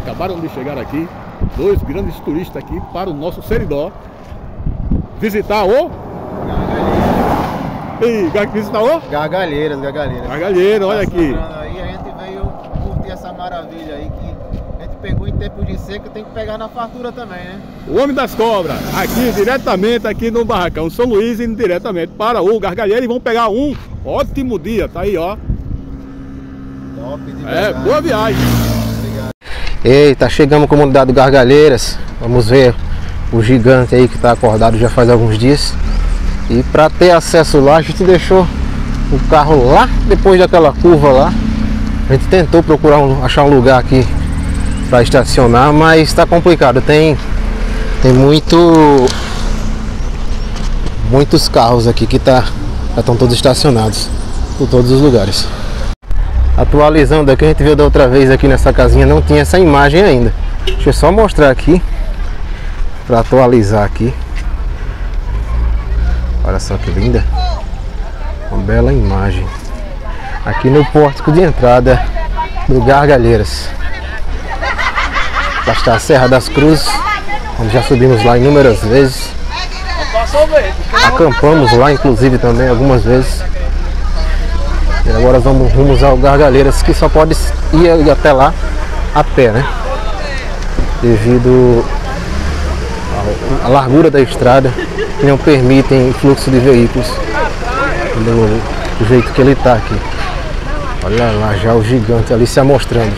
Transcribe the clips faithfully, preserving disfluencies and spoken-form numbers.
acabaram de chegar aqui, dois grandes turistas aqui para o nosso Seridó visitar o... Ei, visitar o... Gargalheiras, Gargalheiras. Gargalheira, olha aqui. Aí a gente veio curtir essa maravilha aí que a gente pegou em tempo de seca, tem que pegar na fartura também, né? O Homem das Cobras, aqui diretamente aqui no Barracão São Luís, indo diretamente para o Gargalheira, e vão pegar um ótimo dia, tá aí, ó. Top de É, verdade. boa viagem. Obrigado. Eita, chegamos à comunidade do Gargalheiras. Vamos ver o gigante aí que está acordado já faz alguns dias. E para ter acesso lá, a gente deixou o carro lá depois daquela curva lá. A gente tentou procurar um, achar um lugar aqui para estacionar, mas está complicado. Tem, tem muito, muitos carros aqui que tá, já estão todos estacionados por todos os lugares. Atualizando aqui, a gente viu da outra vez aqui nessa casinha, não tinha essa imagem ainda. Deixa eu só mostrar aqui para atualizar aqui. Olha só que linda, uma bela imagem aqui no pórtico de entrada do Gargalheiras. Lá está a Serra das Cruzes, onde já subimos lá inúmeras vezes. Acampamos lá inclusive também algumas vezes. E agora vamos rumos ao Gargalheiras, que só pode ir até lá a pé, né? Devido à largura da estrada, que não permitem fluxo de veículos do, do jeito que ele está aqui. Olha lá já o gigante ali se amostrando.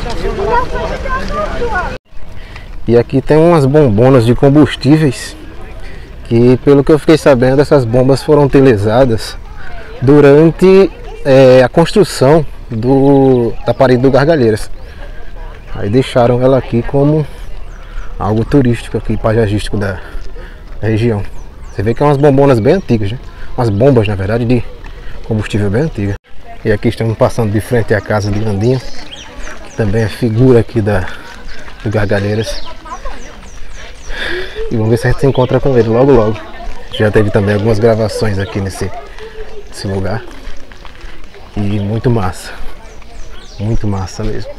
E aqui tem umas bombonas de combustíveis que, pelo que eu fiquei sabendo, essas bombas foram utilizadas durante é, a construção do, da parede do Gargalheiras. Aí deixaram ela aqui como algo turístico aqui, paisagístico da, da região. Você vê que é umas bombonas bem antigas, né? Umas bombas, na verdade, de combustível bem antiga. E aqui estamos passando de frente à casa de Landinho, que também é figura aqui da, do Gargalheiras. E vamos ver se a gente se encontra com ele logo logo. Já teve também algumas gravações aqui nesse, nesse lugar. E muito massa. Muito massa mesmo.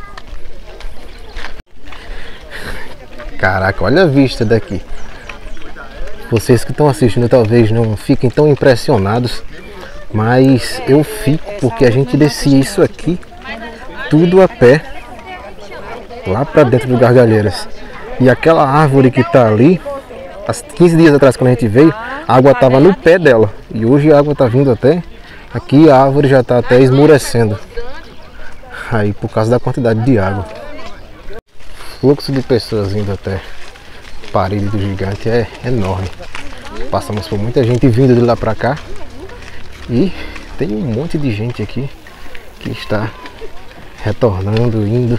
Caraca, olha a vista daqui. Vocês que estão assistindo talvez não fiquem tão impressionados, mas eu fico, porque a gente descia isso aqui tudo a pé lá para dentro do Gargalheiras. E aquela árvore que está ali, há quinze dias atrás quando a gente veio, a água estava no pé dela. E hoje a água está vindo até aqui, a árvore já está até esmurecendo. Aí por causa da quantidade de água. Fluxo de pessoas vindo até a parede do gigante é enorme. Passamos por muita gente vindo de lá para cá. E tem um monte de gente aqui que está retornando, indo.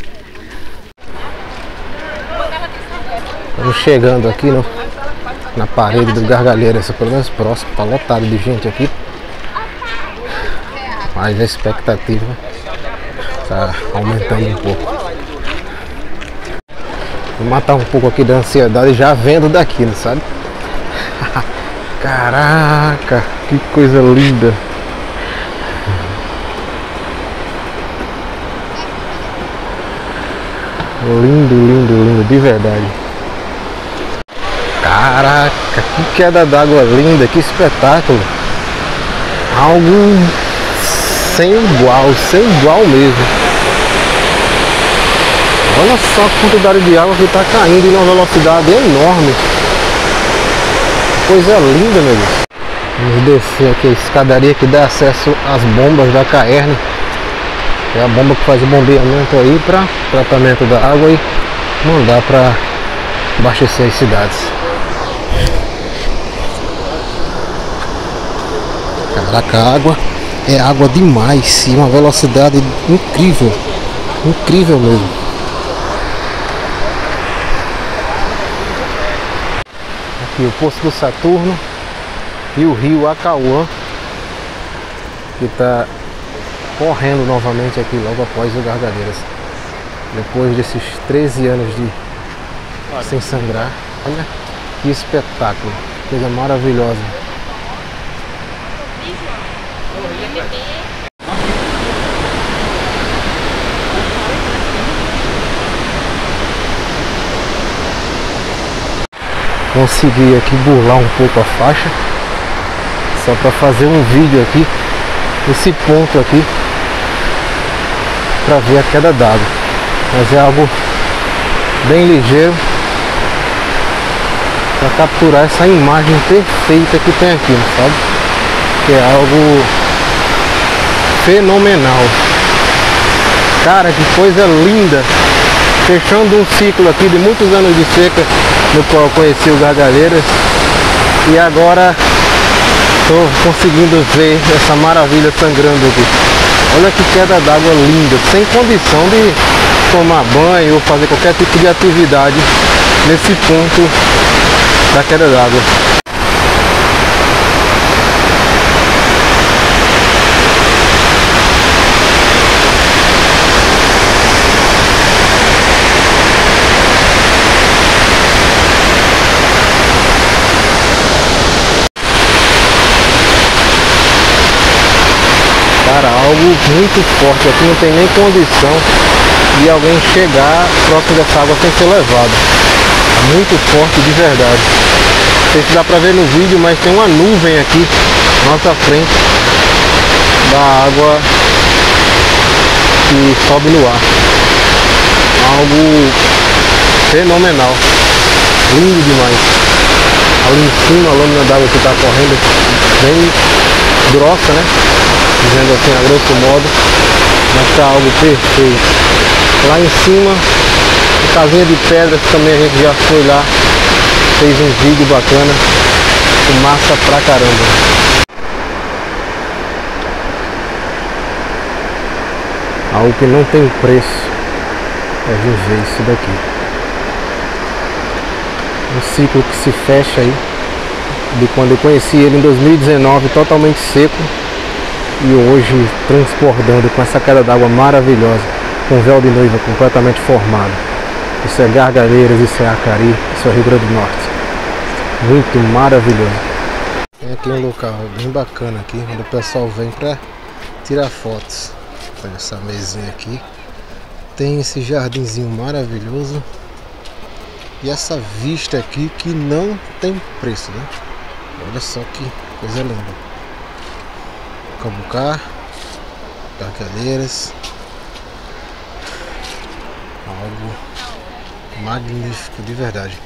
Estamos chegando aqui no, na parede do Gargalheiras, pelo menos próximo, está lotado de gente aqui. Mas a expectativa está aumentando um pouco. Vou matar um pouco aqui da ansiedade já vendo daqui, não sabe? Caraca, que coisa linda! Lindo, lindo, lindo, de verdade. Caraca, que queda d'água linda, que espetáculo! Algo sem igual, sem igual mesmo. Olha só a quantidade de água que está caindo em uma velocidade enorme. Coisa linda, meu Deus. Vamos descer aqui a escadaria que dá acesso às bombas da Caerne. É a bomba que faz o bombeamento aí para tratamento da água e mandar para abastecer as cidades. Caraca, a água é água demais e uma velocidade incrível. Incrível mesmo. Aqui o Poço do Saturno e o rio Acauã, que está correndo novamente aqui logo após o Gargalheiras. Depois desses treze anos de sem sangrar. Olha que espetáculo, coisa maravilhosa. consegui aqui burlar um pouco a faixa, só para fazer um vídeo aqui, esse ponto aqui, para ver a queda d'água. Mas é algo bem ligeiro para capturar essa imagem perfeita que tem aqui, sabe? Que é algo fenomenal. Cara, que coisa linda! Fechando um ciclo aqui de muitos anos de seca, no qual eu conheci o Gargalheiras, e agora estou conseguindo ver essa maravilha sangrando aqui. Olha que queda d'água linda, sem condição de tomar banho ou fazer qualquer tipo de atividade nesse ponto da queda d'água. Cara, algo muito forte aqui, não tem nem condição de alguém chegar próximo dessa água sem ser levado. É muito forte de verdade. Não sei se dá pra ver no vídeo, mas tem uma nuvem aqui na nossa frente da água que sobe no ar. Algo fenomenal, lindo demais. Ali em cima a lâmina d'água que está correndo bem grossa, né? Dizendo assim a grosso modo, mas está algo perfeito. Lá em cima, a casinha de pedra que também a gente já foi lá, fez um vídeo bacana, massa pra caramba. Algo que não tem preço é viver isso daqui. Um ciclo que se fecha aí, de quando eu conheci ele em dois mil e dezenove, totalmente seco, e hoje transbordando com essa queda d'água maravilhosa, com véu de noiva completamente formado. Isso é Gargalheiras, isso é Acari, isso é Rio Grande do Norte. Muito maravilhoso. Tem aqui um local bem bacana aqui, onde o pessoal vem para tirar fotos. Olha essa mesinha aqui. Tem esse jardinzinho maravilhoso. E essa vista aqui que não tem preço, né? Olha só que coisa linda. Cambucá, Gargalheiras, algo magnífico de verdade.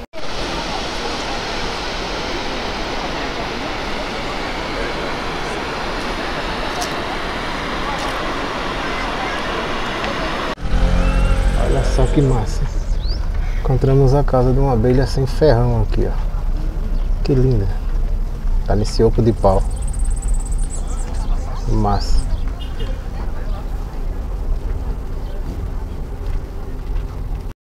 Olha só que massa. Encontramos a casa de uma abelha sem ferrão aqui, ó. Que linda. Tá nesse oco de pau. Massa.